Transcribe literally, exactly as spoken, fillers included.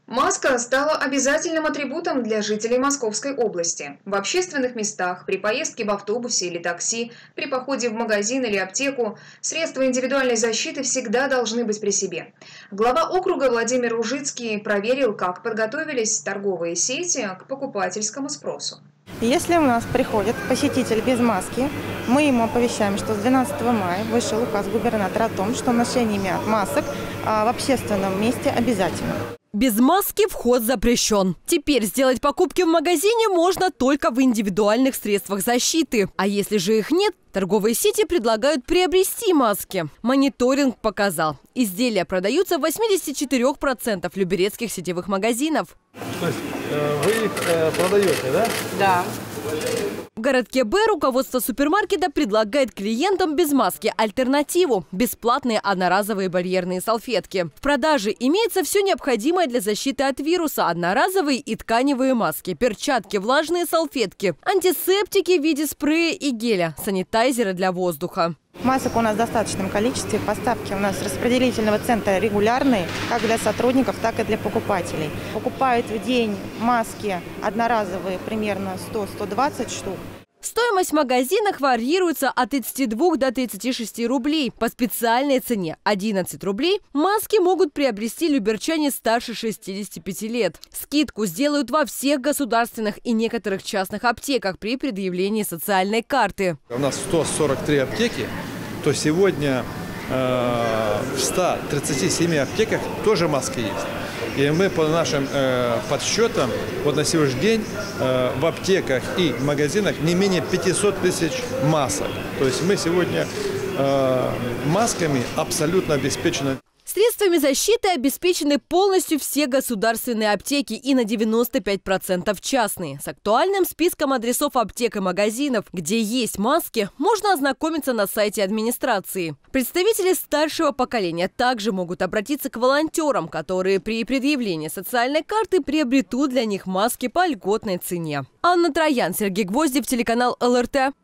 Маска стала обязательным атрибутом для жителей Московской области. В общественных местах, при поездке в автобусе или такси, при походе в магазин или аптеку средства индивидуальной защиты всегда должны быть при себе. Глава округа Владимир Ужицкий проверил, как подготовились торговые сети к покупательскому спросу. Если у нас приходит посетитель без маски, мы ему оповещаем, что с двенадцатого мая вышел указ губернатора о том, что ношение масок в общественном месте обязательно. Без маски вход запрещен. Теперь сделать покупки в магазине можно только в индивидуальных средствах защиты. А если же их нет, торговые сети предлагают приобрести маски. Мониторинг показал, изделия продаются в восьмидесяти четырёх процентах люберецких сетевых магазинов. То есть э, вы их э, продаете, да? Да. В городке Б руководство супермаркета предлагает клиентам без маски альтернативу – бесплатные одноразовые барьерные салфетки. В продаже имеется все необходимое для защиты от вируса – одноразовые и тканевые маски, перчатки, влажные салфетки, антисептики в виде спрея и геля, санитайзеры для воздуха. Масок у нас в достаточном количестве. Поставки у нас распределительного центра регулярные, как для сотрудников, так и для покупателей. Покупают в день маски одноразовые примерно сто — сто двадцать штук. Стоимость в магазинах варьируется от тридцати двух до тридцати шести рублей. По специальной цене – одиннадцать рублей маски могут приобрести люберчане старше шестидесяти пяти лет. Скидку сделают во всех государственных и некоторых частных аптеках при предъявлении социальной карты. У нас сто сорок три аптеки, то сегодня э, в ста тридцати семи аптеках тоже маски есть. И мы по нашим э, подсчетам вот на сегодняшний день э, в аптеках и магазинах не менее пятисот тысяч масок. То есть мы сегодня э, масками абсолютно обеспечены. Средствами защиты обеспечены полностью все государственные аптеки и на девяносто пять процентов частные. С актуальным списком адресов аптек и магазинов, где есть маски, можно ознакомиться на сайте администрации. Представители старшего поколения также могут обратиться к волонтерам, которые при предъявлении социальной карты приобретут для них маски по льготной цене. Анна Троян, Сергей Гвоздев, телеканал эл эр тэ.